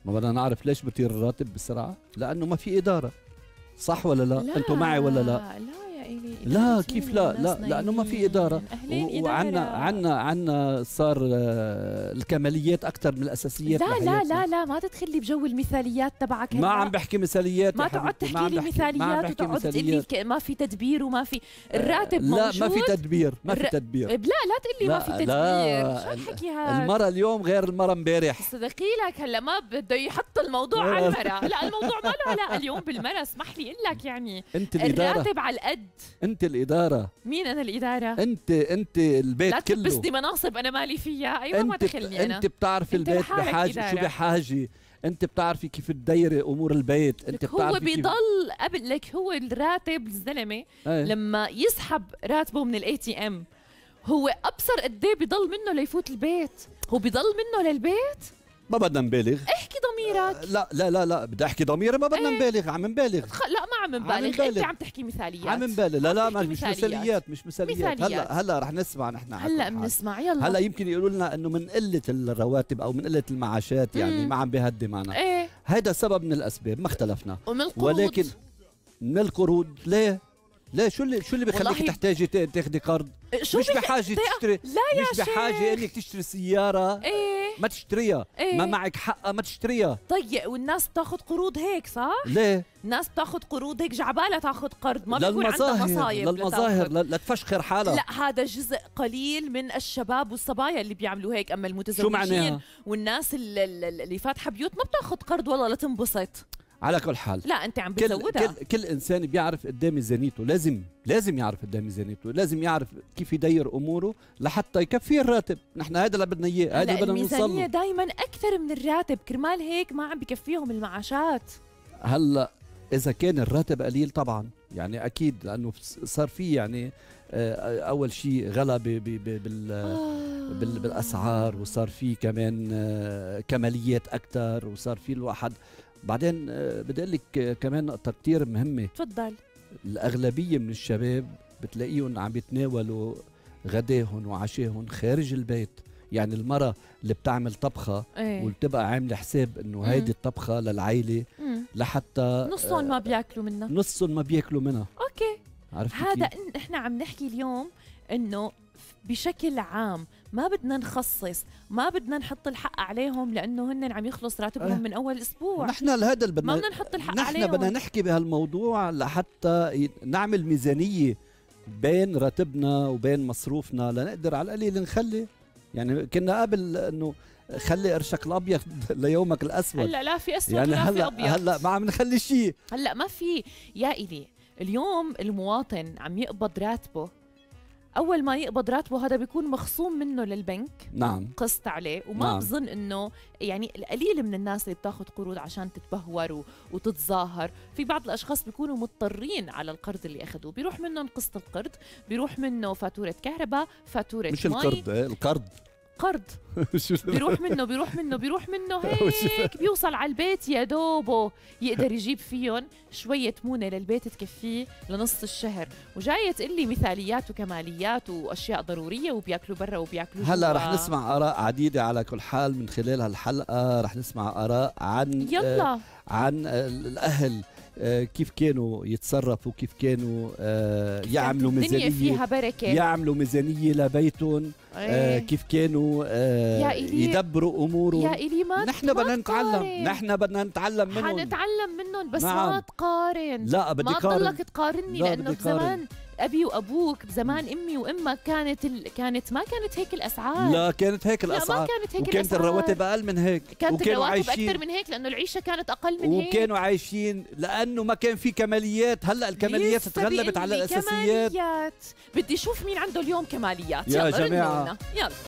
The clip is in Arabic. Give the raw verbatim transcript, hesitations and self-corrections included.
ما بدنا نعرف ليش بطير الراتب بسرعه؟ لانه ما في اداره. صح ولا لا؟ لا انتم معي ولا لا؟ لا يا إلي، لا كيف لا؟ لا لانه ما في اداره، وعنا عنا عنا صار الكماليات اكثر من الاساسيات. لا لا لا لا ما تدخلي بجو المثاليات تبعك. ما عم بحكي مثاليات، ما تقعد تحكي لي مثاليات وتقعد تقول لي ما في تدبير وما في الراتب موجود. لا ما في تدبير، ما في تدبير. لا لا تقول لي ما في تدبير. شو الحكي هذا؟ المرة اليوم غير المرة امبارح. صدقي لك هلا ما بده يحط الموضوع على المرأة. لا الموضوع ما له علاقة اليوم بالمرأة. اسمح لي اقول لك يعني انت الإدارة. الراتب على القد. انت الإدارة. مين انا الإدارة؟ انت انت البيت لا كله. لا تلبسني مناصب انا مالي فيها. ايوه ما دخلني انا. انت بتعرفي البيت بحاجة شو بحاجة. انت بتعرفي كيف تديري امور البيت. انت بتعرفي هو بيضل قبل لك هو الراتب الزلمه ايه؟ لما يسحب راتبه من الاي تي ام هو ابصر قد ايه بيضل منه ليفوت البيت. هو بيضل منه للبيت. ما بدنا نبالغ. احكي ضميرك. لا لا لا لا بدي احكي ضميري. ما بدنا ايه؟ نبالغ. عم نبالغ. خ... لا ما عم نبالغ. انت عم تحكي مثاليات. عم نبالغ. لا لا ما مش مثاليات. مثاليات مش مثاليات. مثاليات. هلا هلا رح نسمع نحن. هلا بنسمع. يلا هلا يمكن يقولوا لنا انه من قله الرواتب او من قله المعاشات يعني مم. ما عم بيهدي معنا. ايه هيدا سبب من الاسباب، ما اختلفنا. ومن القروض. ولكن من القروض ليه؟ ليه شو اللي شو اللي بخليك تحتاجي تاخدي قرض؟ شو مش بحاجه تشتري. لا يا مش بحاجه انك تشتري سياره. ايه ما تشتريها. إيه؟ ما معك حقها ما تشتريها. طيب والناس بتاخذ قروض هيك صح؟ ليه؟ الناس بتاخذ قروض هيك جعبالها تاخذ قرض. ما بيكون عندها مصايب. للمظاهر لتفشخر حالها. لا هذا جزء قليل من الشباب والصبايا اللي بيعملوا هيك. اما المتزوجين والناس اللي, اللي فاتحه بيوت ما بتاخذ قرض والله لتنبسط. على كل حال لا انت عم كل, بتزودها. كل, كل انسان بيعرف قد ايه ميزانيته. لازم لازم يعرف قد ايه ميزانيته. لازم يعرف كيف يدير اموره لحتى يكفيه الراتب. نحن هذا اللي بدنا اياه. هذا اللي بدنا نوصل له. الميزانيه دائما اكثر من الراتب. كرمال هيك ما عم بكفيهم المعاشات. هلا اذا كان الراتب قليل طبعا يعني اكيد لانه صار في يعني اول شيء غلا بالاسعار وصار في كمان كماليات اكثر وصار في الواحد. بعدين بدي اقول لك كمان نقطه كثير مهمه. تفضل. الاغلبيه من الشباب بتلاقيهم عم يتناولوا غداهم وعشاهم خارج البيت. يعني المرأة اللي بتعمل طبخة ايه؟ وبتبقى عامله حساب انه هيدي الطبخة للعائلة مم. لحتى نصهم ما بياكلوا منها. نصهم ما بياكلوا منها. اوكي عرفتي هذا كيف؟ إن احنا عم نحكي اليوم انه بشكل عام ما بدنا نخصص. ما بدنا نحط الحق عليهم لانه هن عم يخلص راتبهم أه. من اول اسبوع. نحن لهذا اللي بدنا ما بدنا نحط الحق نحن عليهم. نحن بدنا نحكي بهالموضوع لحتى نعمل ميزانية بين راتبنا وبين مصروفنا لنقدر على القليل نخلي. يعني كنا قبل انه خلي قرشك الابيض ليومك الاسود. هلا لا في اسود يعني ولا هلا في ابيض. هلا ما عم نخلي شيء. هلا ما في يا إلي. اليوم المواطن عم يقبض راتبه. اول ما يقبض راتبه هذا بيكون مخصوم منه للبنك. نعم قسط عليه. وما نعم. بظن انه يعني القليل من الناس اللي بتاخذ قروض عشان تتبهور وتتظاهر. في بعض الاشخاص بيكونوا مضطرين على القرض اللي اخذوه. بيروح منهم قسط القرض. بيروح منه فاتوره كهرباء فاتوره مش القرض القرض قرض بيروح منه بيروح منه بيروح منه هيك بيوصل على البيت يا دوبه يقدر يجيب فيهم شوية مونة للبيت تكفيه لنص الشهر. وجاية تقول لي مثاليات وكماليات وأشياء ضرورية وبياكلوا برا وبياكلوا جوا. هلا رح نسمع آراء عديدة على كل حال من خلال هالحلقة. رح نسمع آراء عن يلا آه عن آه الأهل آه كيف كانوا يتصرفوا كيف كانوا آه يعملوا ميزانية فيها بركة. يعملوا ميزانية لبيتهم. آه كيف كانوا آه يدبروا امورهم. يا إلي ما نحن بدنا نتعلم. نحن بدنا نتعلم منهم. حنتعلم منهم بس نعم. ما تقارن. لا بدي ما قارن. تضلك تقارني لانه بزمان ابي وابوك بزمان امي وامك كانت ال... كانت ما كانت هيك الاسعار. لا كانت هيك الاسعار. لا ما كانت هيك وكانت الاسعار. الرواتب اقل من هيك. كانت الرواتب اكثر من هيك لانه العيشه كانت اقل من هيك. وكانوا عايشين لانه ما كان في كماليات. هلا الكماليات تغلبت على الاساسيات. كماليات. بدي اشوف مين عنده اليوم كماليات. يا يلا جماعه يلا